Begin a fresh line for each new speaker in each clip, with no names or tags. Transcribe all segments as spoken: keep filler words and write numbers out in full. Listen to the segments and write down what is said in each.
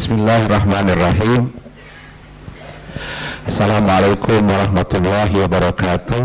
Bismillahirrahmanirrahim. Assalamualaikum warahmatullahi wabarakatuh.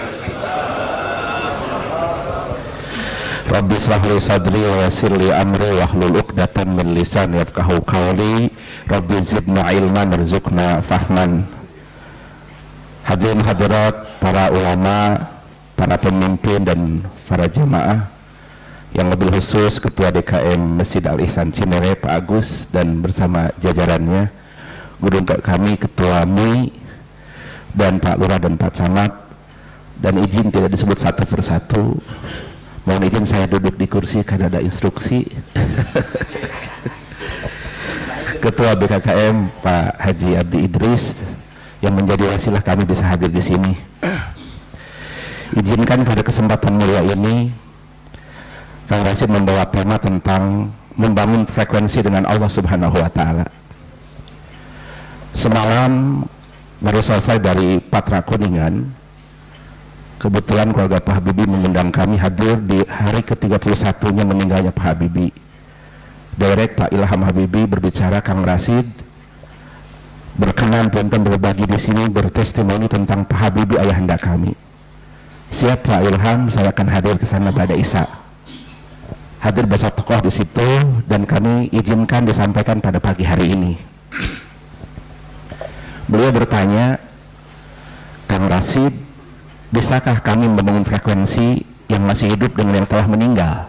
Rabbi shrah li sadri wa yassir li amri wahlul 'uqdatam min lisani yafqahu qawli. Rabbi zidna ilman warzuqna fahman. Hadirin hadirat, para ulama, para pemimpin dan para jamaah, yang lebih khusus Ketua D K M Masjid Al-Ihsan Cinere Pak Agus dan bersama jajarannya, guru kami Ketua M I dan Pak Lurah dan Pak Camat, dan izin tidak disebut satu persatu, mohon izin saya duduk di kursi karena ada instruksi. Ketua B K K M Pak Haji Abdi Idris yang menjadi wasilah kami bisa hadir di sini. Izinkan pada kesempatan mulia ini Kang Rasid membawa tema tentang membangun frekuensi dengan Allah Subhanahu wa Ta'ala. Semalam baru selesai dari Patra Kuningan. Kebetulan keluarga Pak Habibie mengundang kami hadir di hari ke tiga puluh satunya meninggalnya Pak Habibie. Direct Pak Ilham Habibie berbicara, Kang Rasid berkenan tentang berbagi di sini, bertestimoni tentang Pak Habibie ayahanda kami. Siap Pak Ilham, saya akan hadir ke sana pada Isya. Hadir bahasa tokoh di situ, dan kami izinkan disampaikan pada pagi hari ini. Beliau bertanya, Kang Rasid, bisakah kami membangun frekuensi yang masih hidup dengan yang telah meninggal?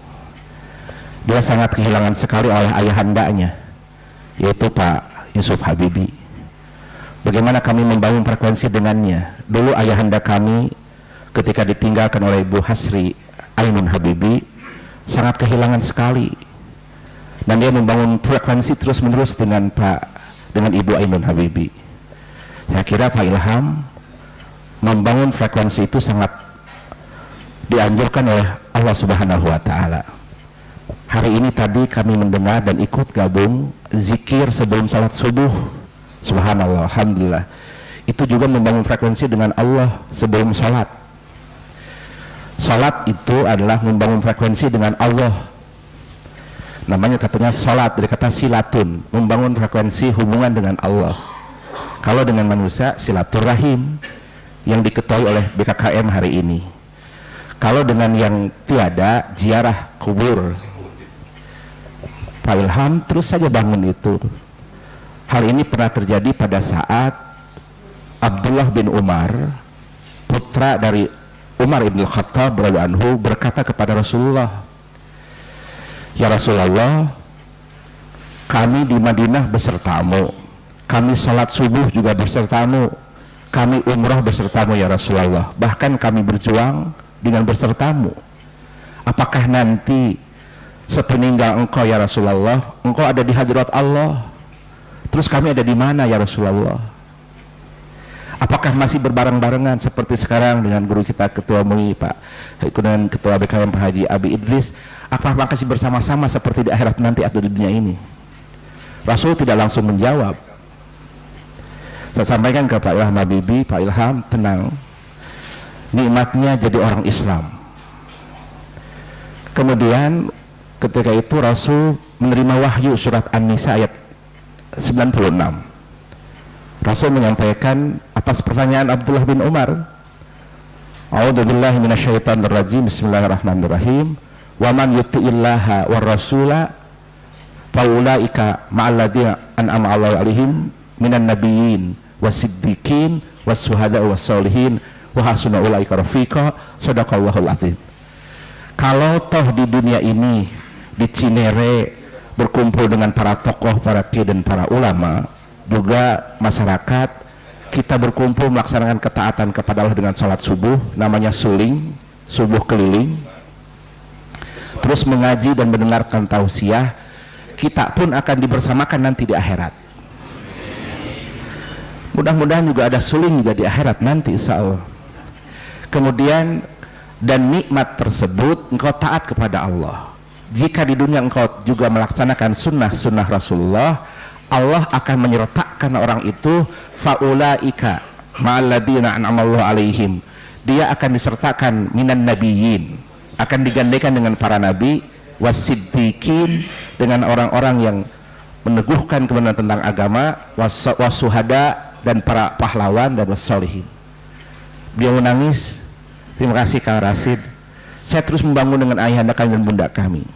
Dia sangat kehilangan sekali oleh ayahandanya, yaitu Pak Yusuf Habibie. Bagaimana kami membangun frekuensi dengannya? Dulu ayahanda kami ketika ditinggalkan oleh Ibu Hasri Ainun Habibie sangat kehilangan sekali, dan dia membangun frekuensi terus menerus dengan Pak dengan Ibu Ainun Habibie. Saya kira Pak Ilham membangun frekuensi itu sangat dianjurkan oleh Allah Subhanahu wa Ta'ala. Hari ini tadi kami mendengar dan ikut gabung zikir sebelum salat subuh. Subhanallah, alhamdulillah, itu juga membangun frekuensi dengan Allah sebelum salat. Salat itu adalah membangun frekuensi dengan Allah. Namanya katanya salat, dari kata silatun, membangun frekuensi hubungan dengan Allah. Kalau dengan manusia, silaturahim yang diketahui oleh B K K M hari ini. Kalau dengan yang tiada, ziarah kubur. Pak Ilham terus saja bangun itu. Hal ini pernah terjadi pada saat Abdullah bin Umar, putra dari Umar ibn Khattab radhiyallahu anhu, berkata kepada Rasulullah, ya Rasulullah, kami di Madinah besertamu, kami salat subuh juga besertamu, kami umrah besertamu ya Rasulullah, bahkan kami berjuang dengan besertamu. Apakah nanti sepeninggal engkau ya Rasulullah, engkau ada di hadirat Allah, terus kami ada di mana ya Rasulullah? Apakah masih berbareng-barengan seperti sekarang dengan guru kita Ketua M I Pak, dengan Ketua B K M Pak Haji Abi Idris? Apakah masih bersama-sama seperti di akhirat nanti atau di dunia ini? Rasul tidak langsung menjawab. Saya sampaikan ke Pak Ilham Habibie, Pak Ilham tenang, nikmatnya jadi orang Islam. Kemudian ketika itu Rasul menerima wahyu surat An-Nisa ayat sembilan puluh enam. Rasul menyampaikan atas pertanyaan Abdullah bin Umar, a'udzubillahi minasyaitonir rajim, bismillahirrahmanirrahim, wa man yuti'illaha war rasula faulaika ma'alladzina an'ama Allahu 'alaihim minan nabiyyin wasiddiqin wassyuhada'i wassolihin wa hasuna ulaika rafiqa, sadaqallahul azim. Kalau toh di dunia ini di Cinere berkumpul dengan para tokoh, para kiai dan para ulama, juga masyarakat, kita berkumpul melaksanakan ketaatan kepada Allah dengan sholat subuh, namanya suling, subuh keliling, terus mengaji dan mendengarkan tausiah, kita pun akan dibersamakan nanti di akhirat. Mudah-mudahan juga ada suling juga di akhirat nanti insya Allah. Kemudian, dan nikmat tersebut engkau taat kepada Allah. Jika di dunia engkau juga melaksanakan sunnah-sunnah Rasulullah, Allah akan menyertakan orang itu, faulaika ma'alladzina an'amallahu alaihim, dia akan disertakan minan nabiyyin, akan digandenkan dengan para nabi, wasiddiqin, dengan orang-orang yang meneguhkan kebenaran tentang agama, wasuhada, dan para pahlawan dan wassolihin. Beliau menangis, terima kasih Kang Rasid, saya terus membangun dengan ayahanda kami dan bunda kami.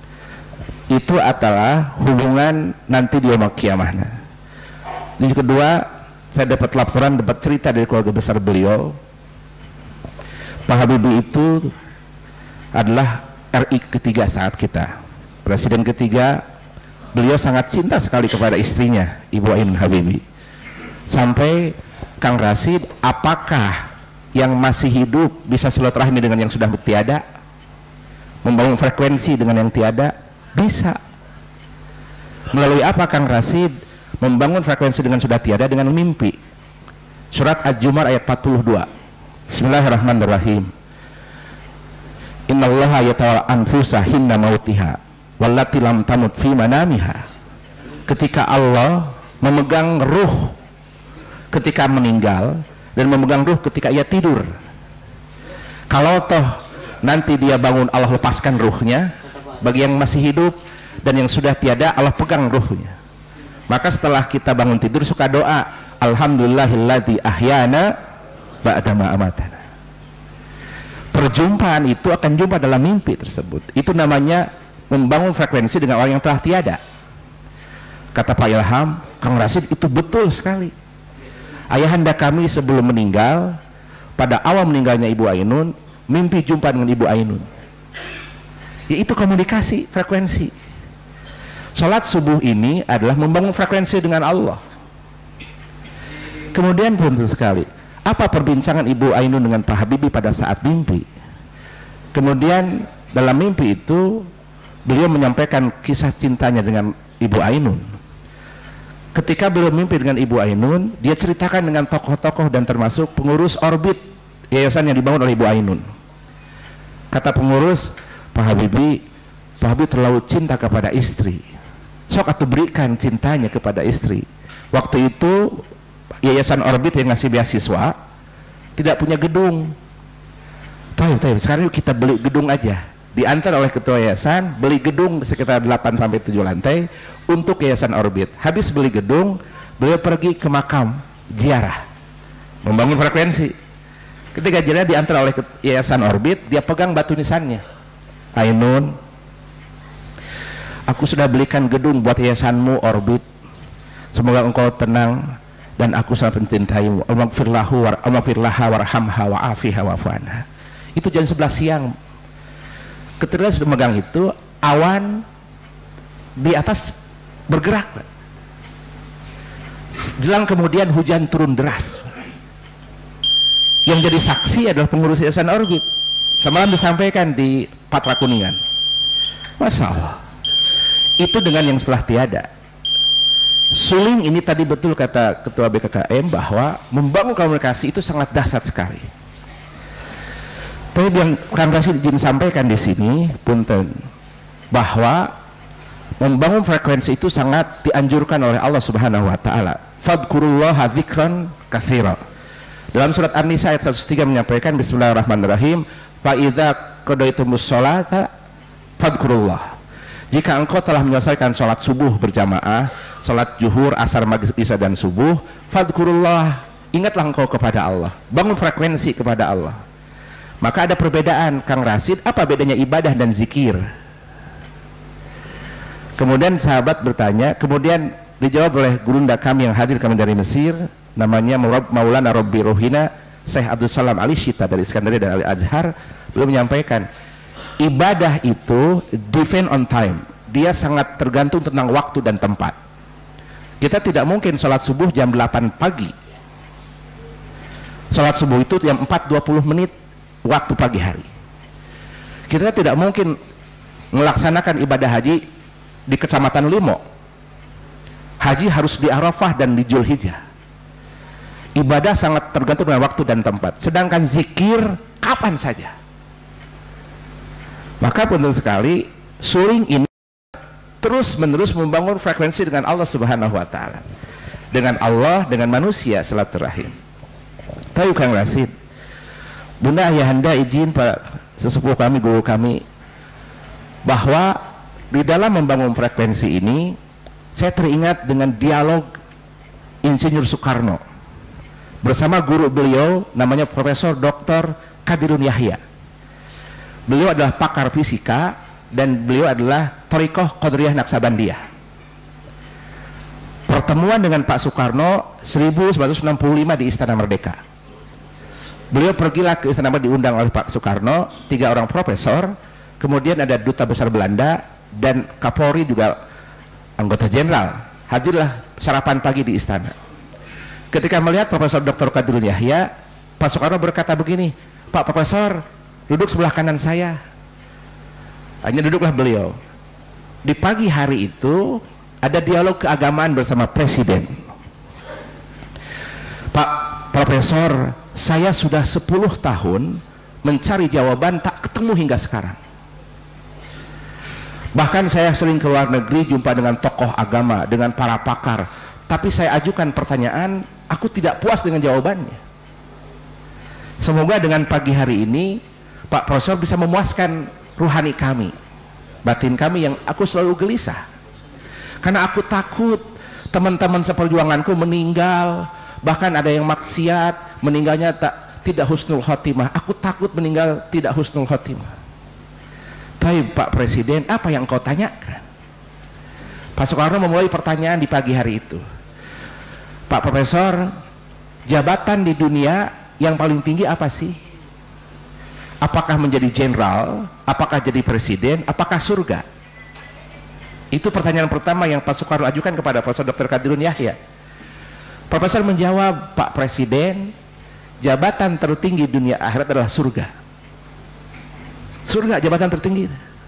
Itu adalah hubungan nanti di yaumul qiyamah. Yang kedua, saya dapat laporan, dapat cerita dari keluarga besar beliau. Pak Habibie itu adalah R I ketiga saat kita, presiden ketiga. Beliau sangat cinta sekali kepada istrinya, Ibu Ainun Habibie. Sampai Kang Rasid, apakah yang masih hidup bisa silaturahmi dengan yang sudah tiada? Membangun frekuensi dengan yang tiada? Bisa. Melalui apa Kang Rasid membangun frekuensi dengan sudah tiada? Dengan mimpi. Surat Az-Zumar ayat empat puluh dua. Bismillahirrahmanirrahim. Innallaha yatawalla anfusa hinna mautiha wallati lam tamut fi manamiha. Ketika Allah memegang ruh ketika meninggal dan memegang ruh ketika ia tidur. Kalau toh nanti dia bangun, Allah lepaskan ruhnya. Bagi yang masih hidup dan yang sudah tiada, Allah pegang ruhnya. Maka setelah kita bangun tidur suka doa, alhamdulillahilladzi ahyana ba'da ma amatana. Perjumpaan itu akan jumpa dalam mimpi tersebut. Itu namanya membangun frekuensi dengan orang yang telah tiada. Kata Pak Ilham, Kang Rasid, itu betul sekali. Ayahanda kami sebelum meninggal, pada awal meninggalnya Ibu Ainun, mimpi jumpa dengan Ibu Ainun. Ya, itu komunikasi frekuensi. Sholat subuh ini adalah membangun frekuensi dengan Allah. Kemudian penting sekali, apa perbincangan Ibu Ainun dengan Pak Habibie pada saat mimpi? Kemudian dalam mimpi itu beliau menyampaikan kisah cintanya dengan Ibu Ainun. Ketika beliau mimpi dengan Ibu Ainun, dia ceritakan dengan tokoh-tokoh dan termasuk pengurus Orbit, yayasan yang dibangun oleh Ibu Ainun. Kata pengurus, Pak Habibie, Pak Habibie terlalu cinta kepada istri. Sok atuh berikan cintanya kepada istri. Waktu itu yayasan Orbit yang ngasih beasiswa tidak punya gedung. Tahu, tahu. Sekarang yuk kita beli gedung aja. Diantar oleh ketua yayasan, beli gedung sekitar delapan sampai tujuh lantai untuk yayasan Orbit. Habis beli gedung, beliau pergi ke makam ziarah, membangun frekuensi. Ketika ziarah diantar oleh yayasan Orbit, dia pegang batu nisannya. Ainun, aku sudah belikan gedung buat yayasanmu Orbit. Semoga engkau tenang dan aku sangat mencintaimu. Allahumma warhamha wa'afiha wa'fu'anha. Itu jam sebelas siang. Ketika sudah megang itu, awan di atas bergerak. Jelang kemudian hujan turun deras. Yang jadi saksi adalah pengurus yayasan Orbit. Semalam disampaikan di Patra Kuningan. Masya Allah. Itu dengan yang setelah tiada. Suling ini tadi betul kata Ketua B K K M bahwa membangun komunikasi itu sangat dahsyat sekali. Tapi yang Kang Rasid izin sampaikan di sini, punten, bahwa membangun frekuensi itu sangat dianjurkan oleh Allah Subhanahu wa taala. Fadkurullaha dzikran katsira. Dalam surat An-Nisa ayat seratus tiga menyampaikan bismillahirrahmanirrahim, fa idza qadaitumus sholata fadkurullah. Jika engkau telah menyelesaikan sholat subuh berjamaah, sholat zuhur, asar, maghrib, isya dan subuh, fadkurullah, ingatlah engkau kepada Allah, bangun frekuensi kepada Allah. Maka ada perbedaan, Kang Rasid, apa bedanya ibadah dan zikir? Kemudian sahabat bertanya, kemudian dijawab oleh gurunda kami yang hadir kami dari Mesir, namanya Maulana Robbi Rohina Syekh Abdul Salam Ali Shita dari Iskandaria dan Ali Azhar. Beliau menyampaikan, ibadah itu depend on time, dia sangat tergantung tentang waktu dan tempat. Kita tidak mungkin sholat subuh jam delapan pagi. Sholat subuh itu jam empat dua puluh menit waktu pagi hari. Kita tidak mungkin melaksanakan ibadah haji di Kecamatan Limo. Haji harus di Arafah dan di Zulhijjah. Ibadah sangat tergantung dengan waktu dan tempat. Sedangkan zikir kapan saja. Maka penting sekali suling ini terus menerus membangun frekuensi dengan Allah Subhanahu wa taala. Dengan Allah, dengan manusia silaturahim. Tahu Kang Rasid, Bunda Ayahanda izin Pak sesepuh kami, guru kami, bahwa di dalam membangun frekuensi ini saya teringat dengan dialog Insinyur Soekarno bersama guru beliau namanya Profesor Doktor Qadirun Yahya. Beliau adalah pakar fisika dan beliau adalah Thariqah Qadiriyah Naksabandiyah. Pertemuan dengan Pak Soekarno seribu sembilan ratus enam puluh lima di Istana Merdeka. Beliau pergilah ke Istana Merdeka, diundang oleh Pak Soekarno, tiga orang profesor, kemudian ada Duta Besar Belanda dan Kapolri juga anggota jenderal. Hadirlah sarapan pagi di istana. Ketika melihat Profesor Doktor Qadirun Yahya, Pak Soekarno berkata begini, "Pak Profesor, duduk sebelah kanan saya." Hanya duduklah beliau. Di pagi hari itu ada dialog keagamaan bersama Presiden. "Pak Profesor, saya sudah sepuluh tahun mencari jawaban, tak ketemu hingga sekarang. Bahkan saya sering ke luar negeri, jumpa dengan tokoh agama, dengan para pakar, tapi saya ajukan pertanyaan, aku tidak puas dengan jawabannya. Semoga dengan pagi hari ini Pak Profesor bisa memuaskan ruhani kami, batin kami yang aku selalu gelisah. Karena aku takut teman-teman seperjuanganku meninggal, bahkan ada yang maksiat, meninggalnya tak tidak husnul khotimah. Aku takut meninggal tidak husnul khotimah." Tapi Pak Presiden, apa yang kau tanyakan? Pak Soekarno memulai pertanyaan di pagi hari itu. "Pak Profesor, jabatan di dunia yang paling tinggi apa sih? Apakah menjadi jenderal? Apakah jadi presiden? Apakah surga?" Itu pertanyaan pertama yang Pak Soekarno ajukan kepada Profesor Doktor Qadirun Yahya. Profesor menjawab, "Pak Presiden, jabatan tertinggi dunia akhirat adalah surga." Surga jabatan tertinggi.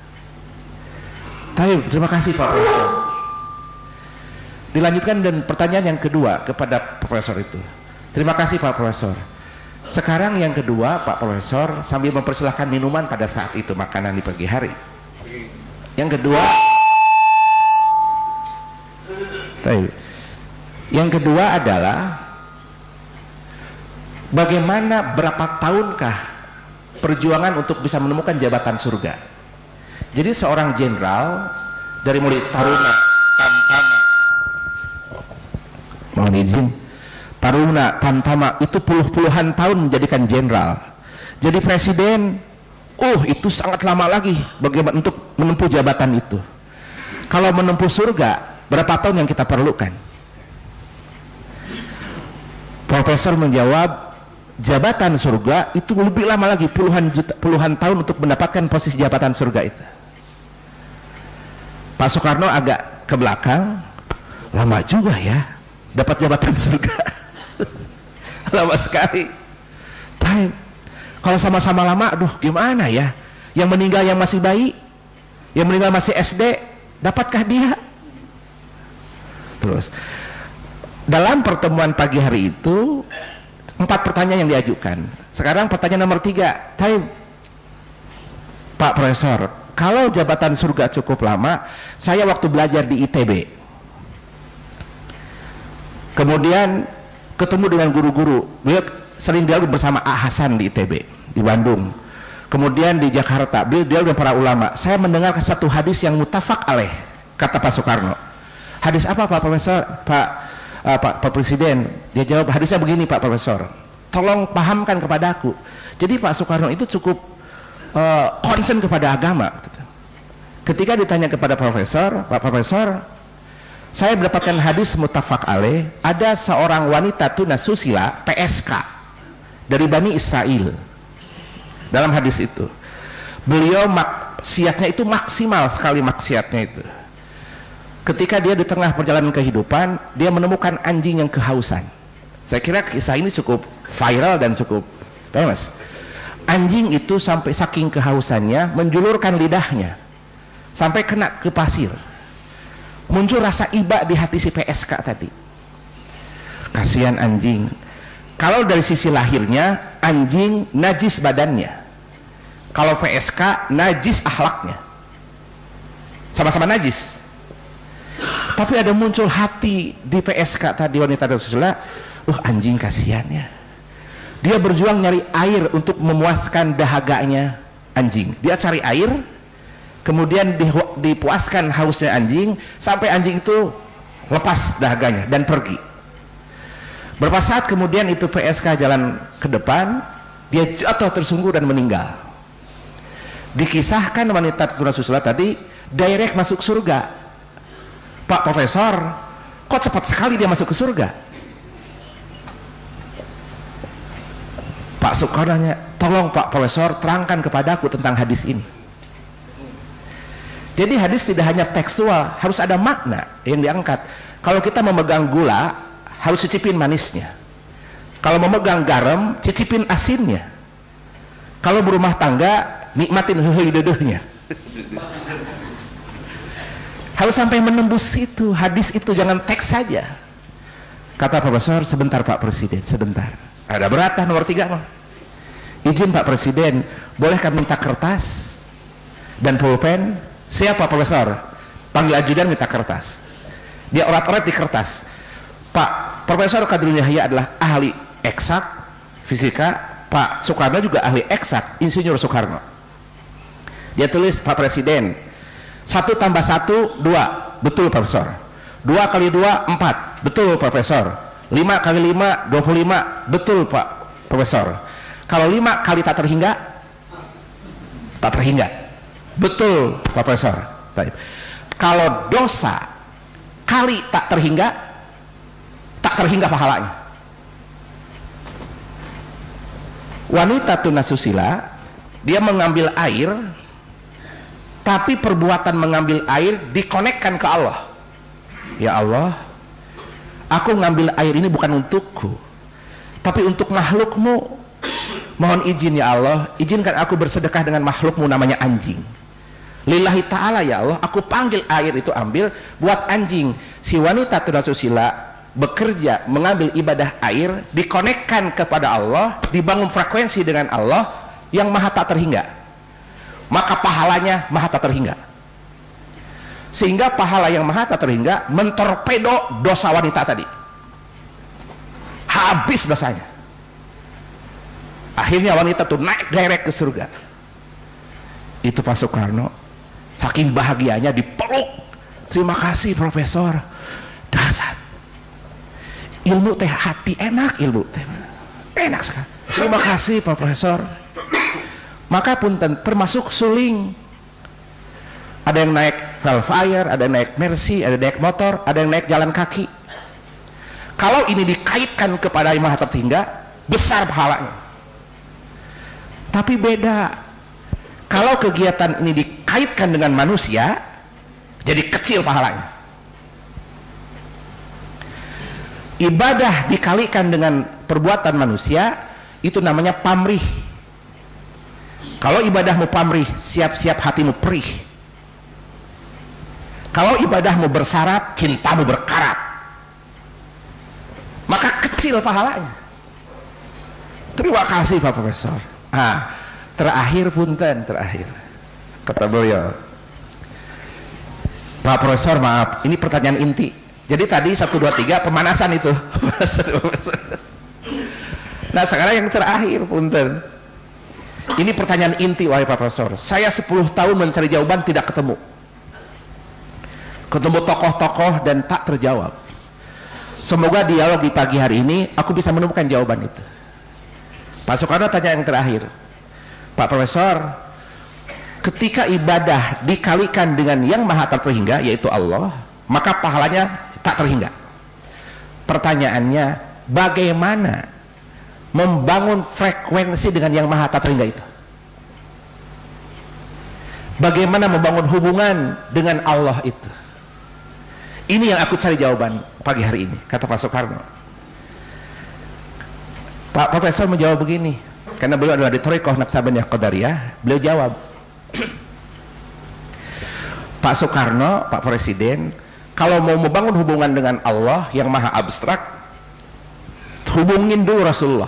Tapi terima kasih Pak Profesor. Dilanjutkan dan pertanyaan yang kedua kepada Profesor itu. "Terima kasih Pak Profesor. Sekarang yang kedua Pak Profesor," sambil mempersilahkan minuman pada saat itu, makanan di pagi hari. Yang kedua, yang kedua adalah bagaimana, berapa tahunkah perjuangan untuk bisa menemukan jabatan surga. Jadi seorang jenderal dari mulai taruna, tamtama, mohon izin, taruna, tamtama itu puluh-puluhan tahun menjadikan jenderal. Jadi presiden, oh itu sangat lama lagi bagaimana untuk menempuh jabatan itu. Kalau menempuh surga, berapa tahun yang kita perlukan? Profesor menjawab, jabatan surga itu lebih lama lagi, puluhan juta, puluhan tahun untuk mendapatkan posisi jabatan surga itu. Pak Soekarno agak ke belakang, lama juga ya dapat jabatan surga. Lama sekali. Time. Kalau sama-sama lama, aduh gimana ya? Yang meninggal yang masih bayi, yang meninggal masih S D, dapatkah dia? Terus dalam pertemuan pagi hari itu empat pertanyaan yang diajukan. Sekarang pertanyaan nomor tiga. Tapi Pak Profesor, kalau jabatan surga cukup lama, saya waktu belajar di I T B, kemudian ketemu dengan guru-guru, beliau sering dialog bersama A Hasan di I T B di Bandung, kemudian di Jakarta beliau dialog dengan para ulama. Saya mendengar satu hadis yang mutafak alaih, kata Pak Soekarno. Hadis apa Pak Profesor? Pak Uh, Pak, Pak Presiden, dia jawab, hadisnya begini Pak Profesor, tolong pahamkan kepada aku. Jadi Pak Soekarno itu cukup uh, concern kepada agama. Ketika ditanya kepada Profesor, Pak Profesor, saya mendapatkan hadis mutafak alaih, ada seorang wanita tunasusila P S K dari Bani Israel. Dalam hadis itu beliau maksiatnya itu maksimal sekali, maksiatnya itu ketika dia di tengah perjalanan kehidupan, dia menemukan anjing yang kehausan. Saya kira kisah ini cukup viral dan cukup famous. Anjing itu sampai saking kehausannya menjulurkan lidahnya sampai kena ke pasir. Muncul rasa iba di hati si P S K tadi. Kasihan anjing. Kalau dari sisi lahirnya, anjing najis badannya. Kalau P S K najis akhlaknya. Sama-sama najis. Tapi ada muncul hati di P S K tadi, wanita Rasulullah, uh anjing kasihannya. Dia berjuang nyari air untuk memuaskan dahaganya anjing. Dia cari air, kemudian dipuaskan hausnya anjing, sampai anjing itu lepas dahaganya dan pergi. Beberapa saat kemudian itu P S K jalan ke depan, dia jatuh tersungkur dan meninggal. Dikisahkan wanita tunasusila tadi direct masuk surga. Pak Profesor, kok cepat sekali dia masuk ke surga? Pak Soekarno nanya, tolong Pak Profesor terangkan kepadaku tentang hadis ini. Jadi hadis tidak hanya tekstual, harus ada makna yang diangkat. Kalau kita memegang gula, harus cicipin manisnya. Kalau memegang garam, cicipin asinnya. Kalau berumah tangga, nikmatin hehe-dedehnya. Harus sampai menembus itu, hadis itu, jangan teks saja. Kata Profesor, sebentar Pak Presiden, sebentar. Ada berat nomor tiga mah. Izin Pak Presiden, bolehkah minta kertas dan pulpen? Siapa Profesor? Panggil ajudan minta kertas. Dia orat-orat di kertas. Pak Profesor Kadrul Yahya adalah ahli eksak fisika, Pak Soekarno juga ahli eksak, Insinyur Soekarno. Dia tulis, Pak Presiden, satu tambah satu dua, betul Profesor. Dua kali dua empat, betul Profesor. Lima kali lima dua puluh lima, betul Pak Profesor. Kalau lima kali tak terhingga, tak terhingga, betul Pak Profesor. Kalau dosa kali tak terhingga, tak terhingga pahalanya. Wanita tunasusila, dia mengambil air, tapi perbuatan mengambil air dikonekkan ke Allah. Ya Allah, aku ngambil air ini bukan untukku, tapi untuk makhlukmu. Mohon izin ya Allah, izinkan aku bersedekah dengan makhlukmu namanya anjing. Lillahi ta'ala ya Allah, aku panggil air itu ambil buat anjing. Si wanita tunasusila bekerja mengambil ibadah air, dikonekkan kepada Allah, dibangun frekuensi dengan Allah yang maha tak terhingga, maka pahalanya maha tak terhingga. Sehingga pahala yang maha tak terhingga mentorpedo dosa wanita tadi, habis dosanya. Akhirnya wanita tuh naik direct ke surga. Itu Pak Soekarno saking bahagianya dipeluk, terima kasih Profesor, dasar ilmu teh hati enak, ilmu teh enak sekali, terima kasih Pak Profesor. Maka punten termasuk suling, ada yang naik Velfire, ada yang naik Mercy, ada yang naik motor, ada yang naik jalan kaki. Kalau ini dikaitkan kepada yang maha terhingga, besar pahalanya. Tapi beda kalau kegiatan ini dikaitkan dengan manusia, jadi kecil pahalanya. Ibadah dikalikan dengan perbuatan manusia, itu namanya pamrih. Kalau ibadahmu pamrih, siap-siap hatimu perih. Kalau ibadahmu bersyarat, cintamu berkarat, maka kecil pahalanya. Terima kasih Pak Profesor. Ah, terakhir punten, terakhir kata beliau, Pak Profesor maaf, ini pertanyaan inti. Jadi tadi satu dua tiga pemanasan itu. Nah sekarang yang terakhir punten, ini pertanyaan inti wahai Pak Profesor. Saya sepuluh tahun mencari jawaban tidak ketemu, ketemu tokoh-tokoh dan tak terjawab. Semoga dialog di pagi hari ini aku bisa menemukan jawaban itu. Pak Soekarno tanya yang terakhir, Pak Profesor, ketika ibadah dikalikan dengan yang maha tak terhingga yaitu Allah, maka pahalanya tak terhingga. Pertanyaannya, bagaimana membangun frekuensi dengan yang maha tak terhingga itu? Bagaimana membangun hubungan dengan Allah itu? Ini yang aku cari jawaban pagi hari ini, kata Pak Soekarno. Pak Profesor menjawab begini, karena beliau adalah di Thariqah Naqsabandiyah Qadariyah. Beliau jawab, Pak Soekarno, Pak Presiden, kalau mau membangun hubungan dengan Allah yang maha abstrak, hubungin dulu Rasulullah.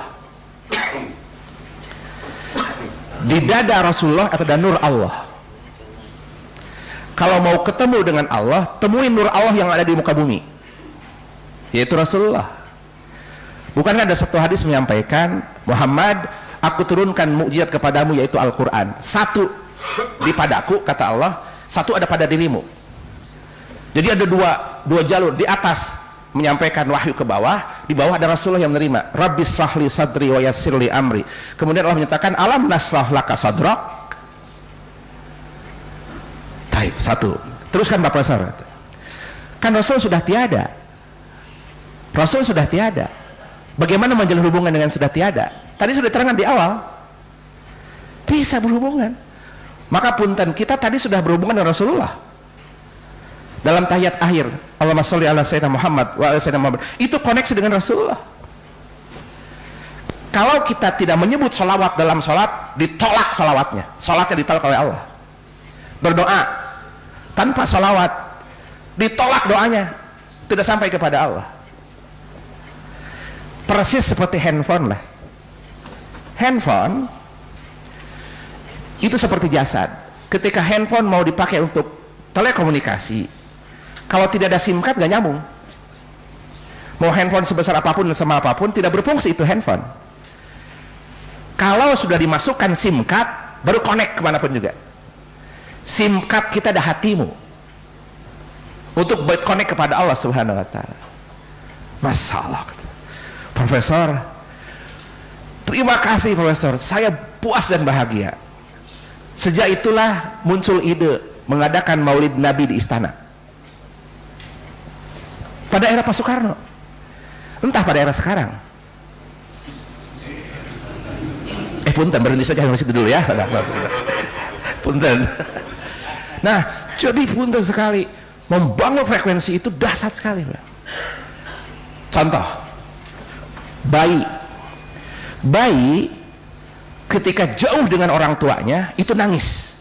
Di dada Rasulullah atau dan nur Allah. Kalau mau ketemu dengan Allah, temuin nur Allah yang ada di muka bumi, yaitu Rasulullah. Bukankah ada satu hadis menyampaikan, Muhammad, aku turunkan mukjizat kepadamu yaitu Al-Quran. Satu di padaku, kata Allah, satu ada pada dirimu. Jadi ada dua dua jalur. Di atas menyampaikan wahyu ke bawah, di bawah ada Rasulullah yang menerima. Rabbis shrahli sadri wa yassirli amri. Kemudian Allah menyatakan alam nasrah laka sadrak. Taib, satu. Teruskan Bapak Profesor. Kan Rasul sudah tiada. Rasul sudah tiada. Bagaimana menjalin hubungan dengan sudah tiada? Tadi sudah terangkan di awal. Bisa berhubungan. Maka punten, kita tadi sudah berhubungan dengan Rasulullah. Dalam tahiyat akhir, Allahumma sholli ala sayyidina Muhammad wa ala sayyidina Muhammad, itu koneksi dengan Rasulullah. Kalau kita tidak menyebut sholawat dalam sholat, ditolak sholawatnya. Sholatnya ditolak oleh Allah. Berdoa tanpa sholawat, ditolak doanya, tidak sampai kepada Allah. Persis seperti handphone lah. Handphone itu seperti jasad. Ketika handphone mau dipakai untuk telekomunikasi, kalau tidak ada SIM card gak nyambung. Mau handphone sebesar apapun dan sama apapun, tidak berfungsi itu handphone. Kalau sudah dimasukkan SIM card, baru connect kemanapun juga. SIM card kita ada hatimu untuk connect kepada Allah Subhanahu Wa Taala. Masalah, Profesor. Terima kasih Profesor, saya puas dan bahagia. Sejak itulah muncul ide mengadakan Maulid Nabi di istana. Pada era Pak Soekarno, entah pada era sekarang. Eh punten, berhenti saja di situ dulu ya. Punten. Nah, jadi punten sekali, membangun frekuensi itu dahsyat sekali, Pak. Contoh, bayi, bayi ketika jauh dengan orang tuanya itu nangis,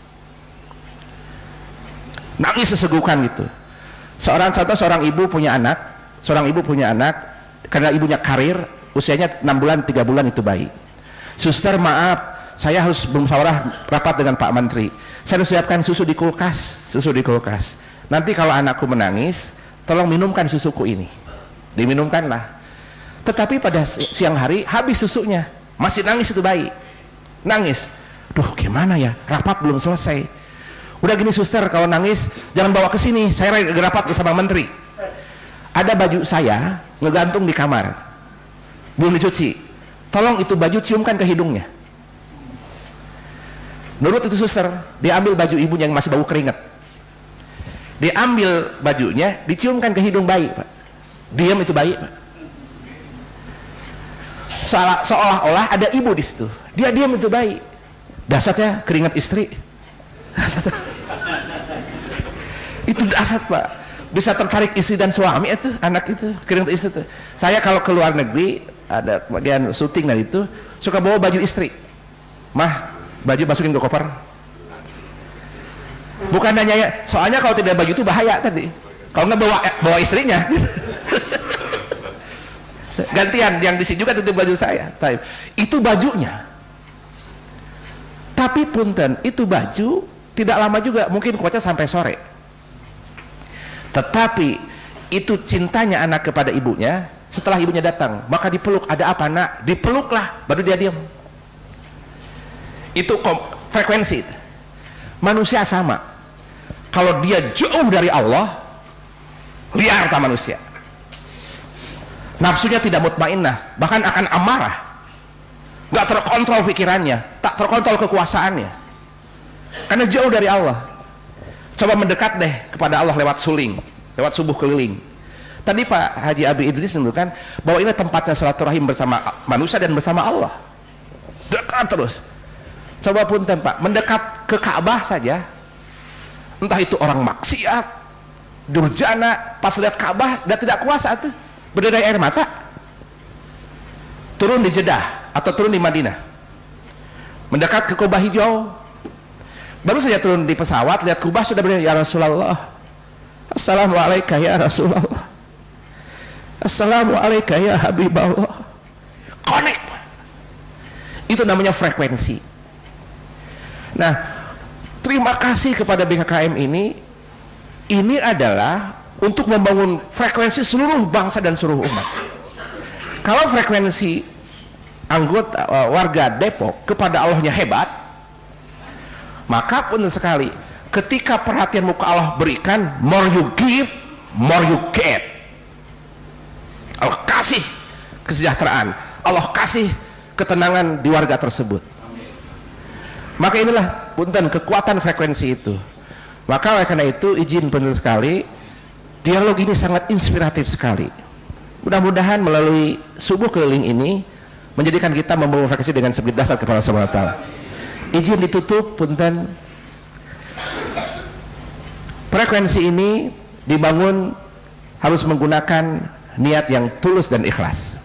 nangis sesegukan gitu. Seorang contoh, seorang ibu punya anak, seorang ibu punya anak, karena ibunya karir, usianya enam bulan, tiga bulan itu bayi. Suster, maaf, saya harus bermusyawarah rapat dengan Pak Menteri. Saya harus siapkan susu di kulkas, susu di kulkas. Nanti kalau anakku menangis, tolong minumkan susuku ini. Diminumkanlah. Tetapi pada siang hari habis susunya, masih nangis itu bayi, nangis. Duh, gimana ya? Rapat belum selesai. Udah gini suster, kalau nangis jangan bawa ke sini, saya rapat bersama menteri. Ada baju saya ngegantung di kamar, belum dicuci. Tolong itu baju ciumkan ke hidungnya. Nurut itu suster, dia ambil baju ibunya yang masih bau keringat. Dia ambil bajunya, diciumkan ke hidung bayi, Pak. Diam itu bayi, Pak. Seolah-olah ada ibu di situ. Dia diam itu bayi. Dasarnya keringat istri. Dasar. Itu dasar, Pak. Bisa tertarik istri dan suami itu, anak itu, keringat istri itu. Saya kalau ke luar negeri ada bagian syuting dan itu suka bawa baju istri. Mah, baju masukin ke koper. Bukan hanya ya, soalnya kalau tidak baju itu bahaya tadi. Kalau nggak bawa bawa istrinya. Gantian yang di sini juga titip baju saya. Itu bajunya. Tapi punten, itu baju tidak lama juga, mungkin kuatnya sampai sore. Tetapi itu cintanya anak kepada ibunya. Setelah ibunya datang, maka dipeluk. Ada apa nak? Dipeluklah, baru dia diam. Itu frekuensi. Manusia sama. Kalau dia jauh dari Allah, liar tak manusia. Nafsunya tidak mutmainnah, bahkan akan amarah. Gak terkontrol pikirannya, tak terkontrol kekuasaannya, karena jauh dari Allah. Coba mendekat deh kepada Allah lewat suling, lewat subuh keliling. Tadi Pak Haji Abi Idris menunjukkan bahwa ini tempatnya silaturahim bersama manusia dan bersama Allah. Dekat terus. Coba punten Pak, mendekat ke Ka'bah saja, entah itu orang maksiat, durjana, pas lihat Ka'bah dia tidak kuasa tuh, berderai air mata. Turun di Jeddah atau turun di Madinah, mendekat ke Kubah hijau, baru saja turun di pesawat, lihat Kubah sudah berdiri, ya Rasulullah, assalamualaikum ya Rasulullah, assalamualaikum ya Habiballah. Connect, itu namanya frekuensi. Nah, terima kasih kepada B K K M ini. Ini adalah untuk membangun frekuensi seluruh bangsa dan seluruh umat. Kalau frekuensi anggota uh, warga Depok kepada Allahnya hebat, maka pun sekali ketika perhatianmu ke Allah berikan, more you give, more you get. Allah kasih kesejahteraan, Allah kasih ketenangan di warga tersebut. Maka inilah punten kekuatan frekuensi itu. Maka oleh karena itu izin benar sekali, dialog ini sangat inspiratif sekali. Mudah-mudahan melalui subuh keliling ini menjadikan kita membangun frekuensi dengan sebut dasar kepada Allah Subhanahu wa taala. Izin ditutup punten. Frekuensi ini dibangun harus menggunakan niat yang tulus dan ikhlas.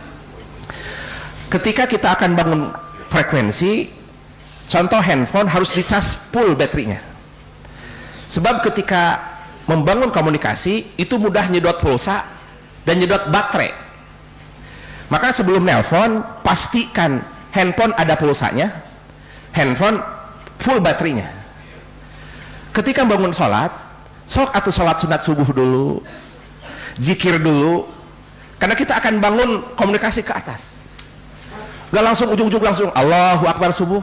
Ketika kita akan bangun frekuensi, contoh handphone harus dicas full baterainya. Sebab ketika membangun komunikasi itu mudah nyedot pulsa dan nyedot baterai. Maka sebelum nelpon pastikan handphone ada pulsanya, handphone full baterainya. Ketika bangun sholat, sok atau sholat sunat subuh dulu, zikir dulu, karena kita akan bangun komunikasi ke atas. Gak langsung ujung-ujung langsung Allahu Akbar subuh.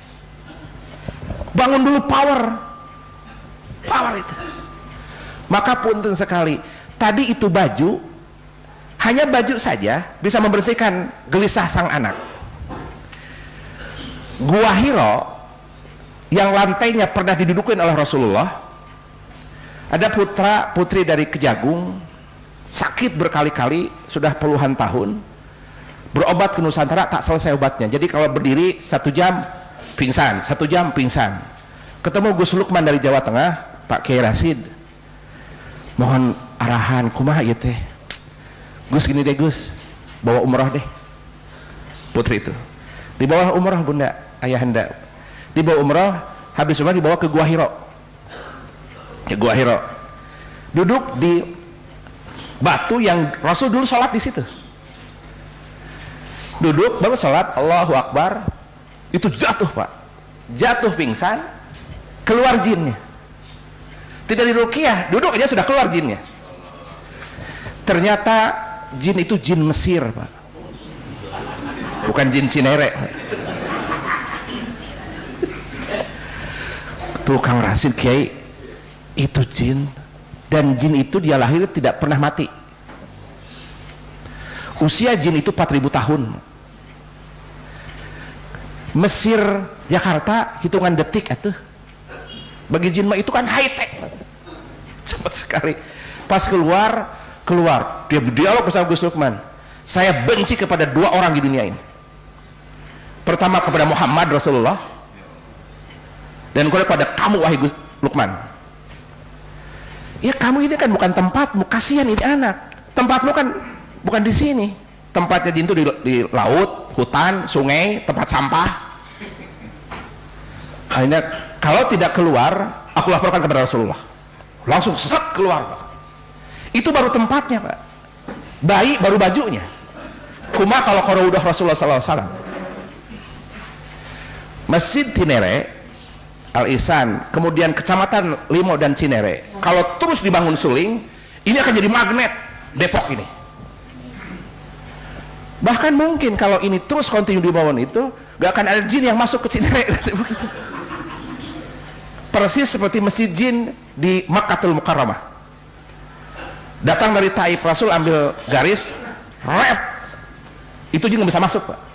Bangun dulu power, power itu. Maka punten sekali, tadi itu baju, hanya baju saja bisa membersihkan gelisah sang anak. Gua Hiro yang lantainya pernah didudukin oleh Rasulullah, ada putra putri dari Kejagung, sakit berkali-kali, sudah puluhan tahun, berobat ke Nusantara tak selesai obatnya. Jadi kalau berdiri satu jam pingsan, satu jam pingsan. Ketemu Gus Lukman dari Jawa Tengah, Pak Kiai Rasid, mohon arahan kumaha ieu teh. Gus gini deh Gus, bawa umroh deh putri itu. Di bawah umroh bunda, ayahanda, di bawah umroh, habis umroh dibawa ke Gua Hiro, ke Gua Hiro, duduk di batu yang Rasul dulu sholat di situ. Duduk baru sholat, Allahu Akbar, itu jatuh pak, jatuh pingsan, keluar jinnya. Tidak diruqyah, duduk aja sudah keluar jinnya. Ternyata jin itu jin Mesir pak, bukan jin Cinere. Tuh Kang Rasid Kiai, itu jin, dan jin itu dia lahir tidak pernah mati. Usia jin itu empat ribu tahun. Mesir Jakarta hitungan detik atuh. Bagi jin mah itu kan high tech, cepat sekali. Pas keluar keluar dia berdialog bersama Gus Lukman. Saya benci kepada dua orang di dunia ini. Pertama kepada Muhammad Rasulullah, dan kepada kamu wahai Gus Lukman. Ya kamu ini kan bukan tempatmu, kasihan ini anak. Tempatmu kan bukan di sini. Tempatnya jin itu di, di laut, hutan, sungai, tempat sampah. Akhirnya kalau tidak keluar, aku laporkan kepada Rasulullah. Langsung set keluar pak. Itu baru tempatnya pak. Bayi baru bajunya. Kuma kalau udah Rasulullah sallallahu alaihi wasallam. Masjid Cinere, Al Ihsan, kemudian Kecamatan Limo dan Cinere, kalau terus dibangun suling, ini akan jadi magnet Depok ini. Bahkan mungkin kalau ini terus kontinu dibangun itu, gak akan ada jin yang masuk ke Cinere. Persis seperti masjid jin di Makkatul Mukarramah. Datang dari Taif, Rasul ambil garis, ref, itu jin nggak bisa masuk pak.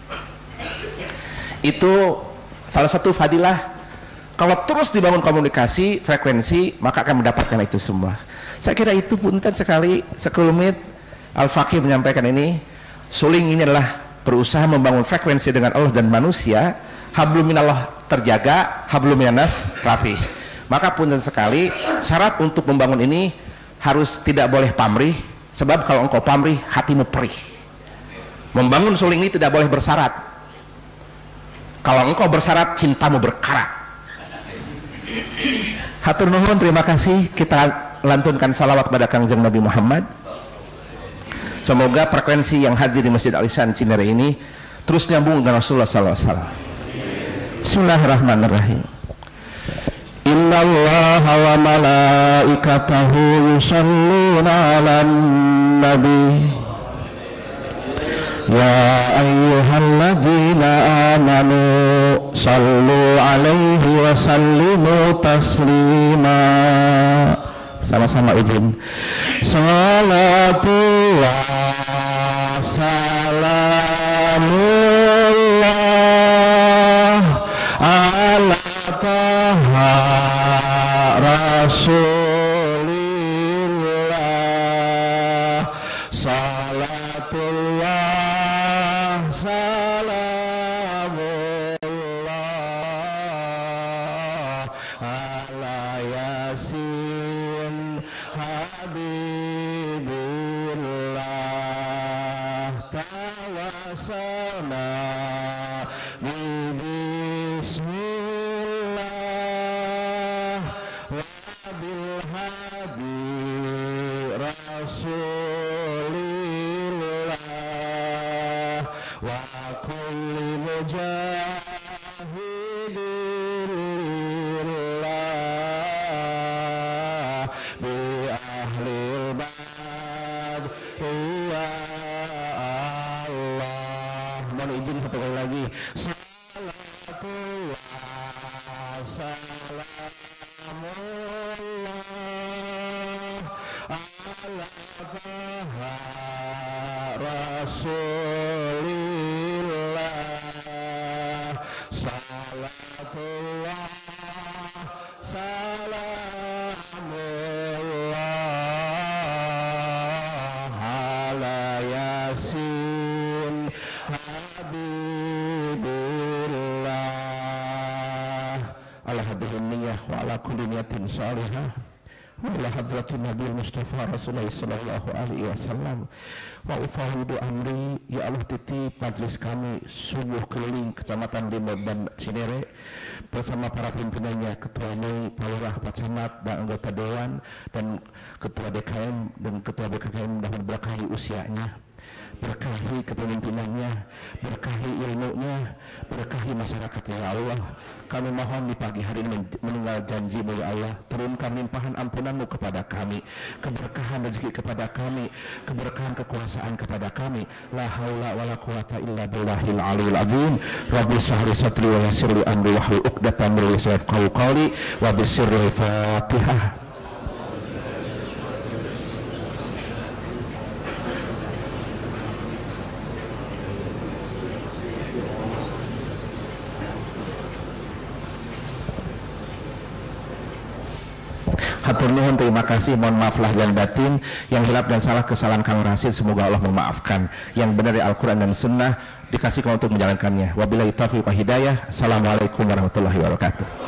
Itu salah satu fadilah. Kalau terus dibangun komunikasi, frekuensi, maka akan mendapatkan itu semua. Saya kira itu punten sekali, sekelumit Al-Faqih menyampaikan ini. Suling ini adalah berusaha membangun frekuensi dengan Allah dan manusia. Hablum minallah terjaga, hablum minanas rapi. Maka punten sekali, syarat untuk membangun ini harus tidak boleh pamrih. Sebab kalau engkau pamrih, hatimu perih. Membangun suling ini tidak boleh bersyarat. Kalau engkau bersyarat, cintamu berkarat. Hatur nuhun, terima kasih. Kita lantunkan salawat pada Kangjeng Nabi Muhammad. Semoga frekuensi yang hadir di Masjid Al Ihsan Cinere ini terus nyambung dengan Rasulullah sallallahu alaihi wasallam. Bismillahirrahmanirrahim. Innallaha wa malaikatahu yusholluna 'alan nabi. Ya ayyuhalladzina amanu sallu alaihi wa sallimu taslima. Sama-sama izin. Salatullah salamullah ala taha rasulillah. Salatullah salamullah ala yasin habibillah. Tawassalna bismillah wa bil hadi rasulillah wa kulli mujahidin lillah bi ahlil bad ya Allah. Mohon izin satu kali lagi. Salatullah salamullah ala taha rasulillah. Salatullah salamullah ala yasin habibillah. Ala hadhihi niyyah wa ala kulli niyatin salihah wa ila hadratin Nabi Mustafa Rasulullah sallallahu alaihi wasallam. Wa ufawidu amri, ya Allah titip majlis kami subuh keliling Kecamatan Limau dan Cinere bersama para pimpinannya, Ketua M I, Pak Lurah, Pak Camat, dan anggota Dewan, dan Ketua D K M dan Ketua B K K M. Mudah berkahi usianya, berkahi kepemimpinannya, berkahi ilmunya, berkahi masyarakat. Ya Allah, kami mohon di pagi hari ini meninggal janji-Mu ya Allah, turunkan limpahan ampunan-Mu kepada kami, keberkahan rezeki kepada kami, keberkahan kekuasaan kepada kami. La haula wala quwata illa billahil aliyil azim. Rabbi shrah sadri wa yassir li amri wahlul 'uqdatam min lisani yafqahu qawli wa bisirril Fatihah. Hatur nuhun, terima kasih, mohon maaf lahir dan batin, yang hilaf dan salah kesalahan Kang Rasid semoga Allah memaafkan, yang benar dari Al-Quran dan Sunnah dikasihkan untuk menjalankannya. Wabillahi taufiq wa hidayah. Assalamualaikum warahmatullahi wabarakatuh.